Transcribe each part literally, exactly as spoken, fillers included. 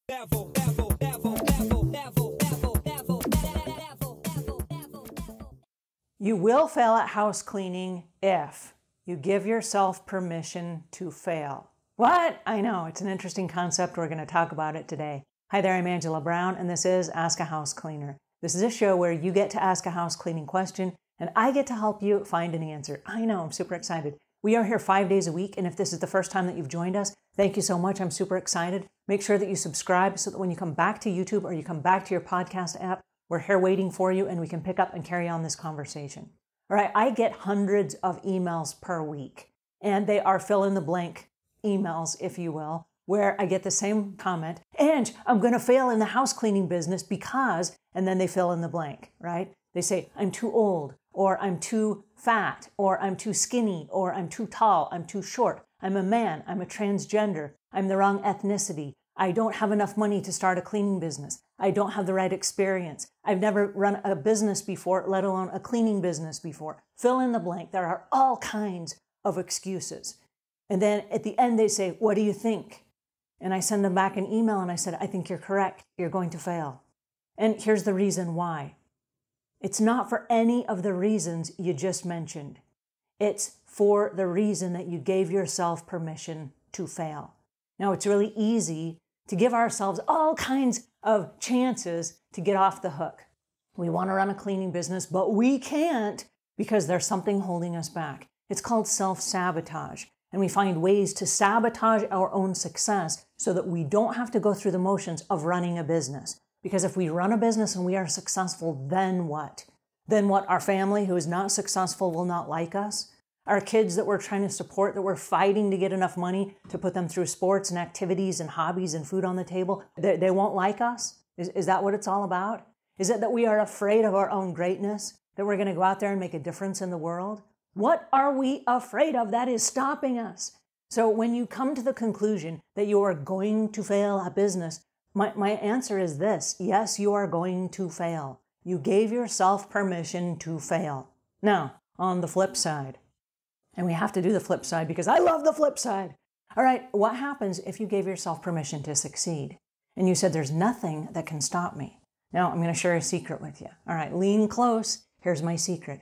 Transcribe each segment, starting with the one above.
You will fail at house cleaning if you give yourself permission to fail. What? I know, it's an interesting concept. We're going to talk about it today. Hi there, I'm Angela Brown, and this is Ask a House Cleaner. This is a show where you get to ask a house cleaning question, and I get to help you find an answer. I know, I'm super excited. We are here five days a week, and if this is the first time that you've joined us, thank you so much. I'm super excited. Make sure that you subscribe so that when you come back to YouTube or you come back to your podcast app, we're here waiting for you and we can pick up and carry on this conversation. All right, I get hundreds of emails per week, and they are fill-in-the-blank emails, if you will, where I get the same comment, Ange, I'm going to fail in the house cleaning business because, and then they fill in the blank, right? They say, I'm too old, or I'm too fat, or I'm too skinny, or I'm too tall, I'm too short, I'm a man, I'm a transgender, I'm the wrong ethnicity, I don't have enough money to start a cleaning business, I don't have the right experience, I've never run a business before, let alone a cleaning business before. Fill in the blank. There are all kinds of excuses. And then at the end they say, what do you think? And I send them back an email and I said, I think you're correct. You're going to fail. And here's the reason why. It's not for any of the reasons you just mentioned. It's for the reason that you gave yourself permission to fail. Now, it's really easy to give ourselves all kinds of chances to get off the hook. We want to run a cleaning business, but we can't because there's something holding us back. It's called self-sabotage. And we find ways to sabotage our own success so that we don't have to go through the motions of running a business. Because if we run a business and we are successful, then what? Then what? Our family who is not successful will not like us? Our kids that we're trying to support, that we're fighting to get enough money to put them through sports and activities and hobbies and food on the table, they, they won't like us? Is, is that what it's all about? Is it that we are afraid of our own greatness? That we're going to go out there and make a difference in the world? What are we afraid of that is stopping us? So when you come to the conclusion that you are going to fail at business, my, my answer is this. Yes, you are going to fail. You gave yourself permission to fail. Now, on the flip side, and we have to do the flip side because I love the flip side. All right, what happens if you gave yourself permission to succeed? And you said, there's nothing that can stop me. Now, I'm going to share a secret with you. All right, lean close. Here's my secret.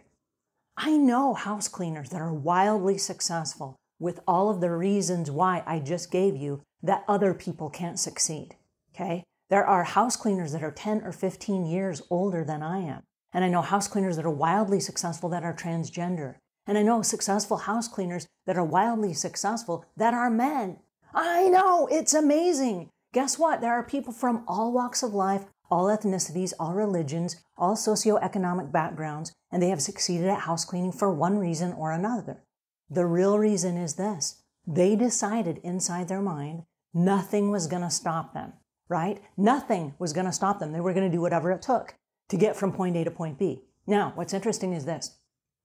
I know house cleaners that are wildly successful with all of the reasons why I just gave you that other people can't succeed, okay? There are house cleaners that are ten or fifteen years older than I am. And I know house cleaners that are wildly successful that are transgender. And I know successful house cleaners that are wildly successful that are men. I know, it's amazing. Guess what? There are people from all walks of life, all ethnicities, all religions, all socioeconomic backgrounds, and they have succeeded at house cleaning for one reason or another. The real reason is this. They decided inside their mind nothing was going to stop them, right? Nothing was going to stop them. They were going to do whatever it took to get from point A to point B. Now, what's interesting is this.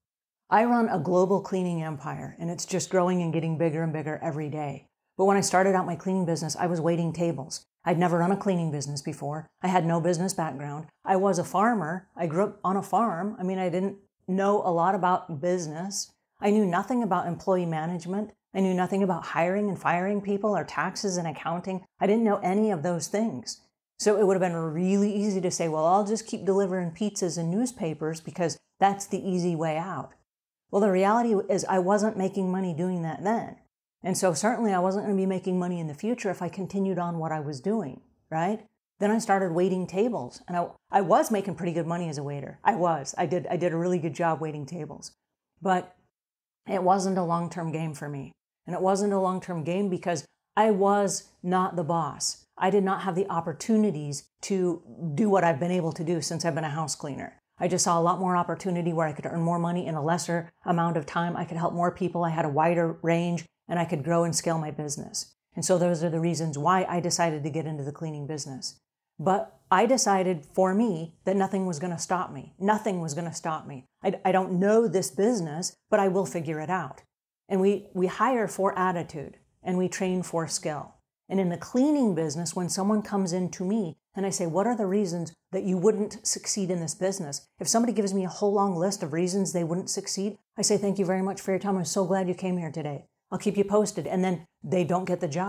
I run a global cleaning empire, and it's just growing and getting bigger and bigger every day. But when I started out my cleaning business, I was waiting tables. I'd never run a cleaning business before. I had no business background. I was a farmer. I grew up on a farm. I mean, I didn't know a lot about business. I knew nothing about employee management. I knew nothing about hiring and firing people or taxes and accounting. I didn't know any of those things. So it would have been really easy to say, well, I'll just keep delivering pizzas and newspapers because that's the easy way out. Well, the reality is I wasn't making money doing that then. And so certainly I wasn't going to be making money in the future if I continued on what I was doing, right? Then I started waiting tables, and I, I was making pretty good money as a waiter. I was. I did, I did a really good job waiting tables. But it wasn't a long-term game for me. And it wasn't a long-term game because I was not the boss. I did not have the opportunities to do what I've been able to do since I've been a house cleaner. I just saw a lot more opportunity where I could earn more money in a lesser amount of time. I could help more people. I had a wider range, and I could grow and scale my business. And so those are the reasons why I decided to get into the cleaning business. But I decided for me that nothing was going to stop me. Nothing was going to stop me. I, I don't know this business, but I will figure it out. And we, we hire for attitude, and we train for skill. And in the cleaning business, when someone comes in to me and I say, what are the reasons that you wouldn't succeed in this business? If somebody gives me a whole long list of reasons they wouldn't succeed, I say, thank you very much for your time. I'm so glad you came here today. I'll keep you posted. And then they don't get the job.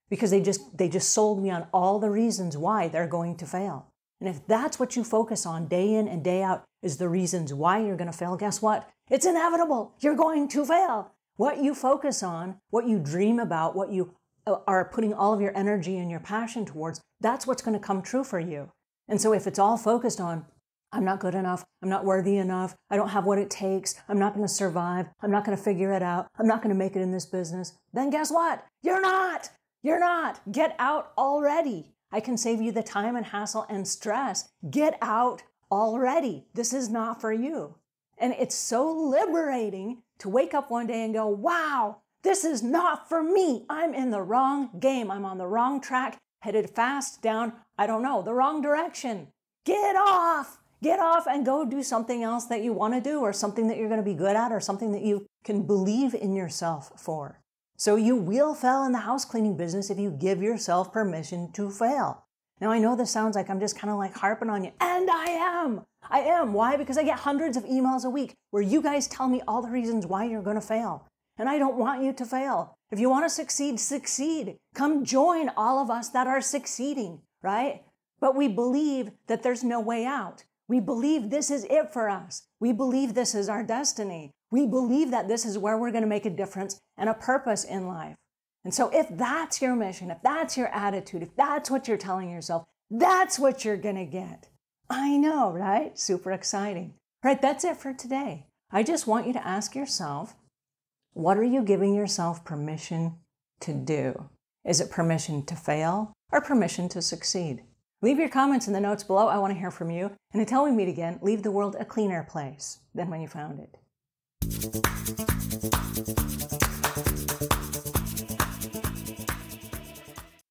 because they just, they just sold me on all the reasons why they're going to fail. And if that's what you focus on day in and day out is the reasons why you're going to fail, guess what? It's inevitable. You're going to fail. What you focus on, what you dream about, what you are putting all of your energy and your passion towards, that's what's going to come true for you. And so if it's all focused on, I'm not good enough, I'm not worthy enough, I don't have what it takes, I'm not going to survive, I'm not going to figure it out, I'm not going to make it in this business, then guess what? You're not. You're not. Get out already. I can save you the time and hassle and stress. Get out already. This is not for you. And it's so liberating to wake up one day and go, wow, this is not for me. I'm in the wrong game. I'm on the wrong track, headed fast down, I don't know, the wrong direction. Get off. Get off and go do something else that you want to do, or something that you're going to be good at, or something that you can believe in yourself for. So you will fail in the house cleaning business if you give yourself permission to fail. Now, I know this sounds like I'm just kind of like harping on you, and I am. I am. Why? Because I get hundreds of emails a week where you guys tell me all the reasons why you're going to fail. And I don't want you to fail. If you want to succeed, succeed. Come join all of us that are succeeding, right? But we believe that there's no way out. We believe this is it for us. We believe this is our destiny. We believe that this is where we're going to make a difference and a purpose in life. And so if that's your mission, if that's your attitude, if that's what you're telling yourself, that's what you're going to get. I know, right? Super exciting. Right, that's it for today. I just want you to ask yourself, what are you giving yourself permission to do? Is it permission to fail or permission to succeed? Leave your comments in the notes below. I want to hear from you. And until we meet again, leave the world a cleaner place than when you found it.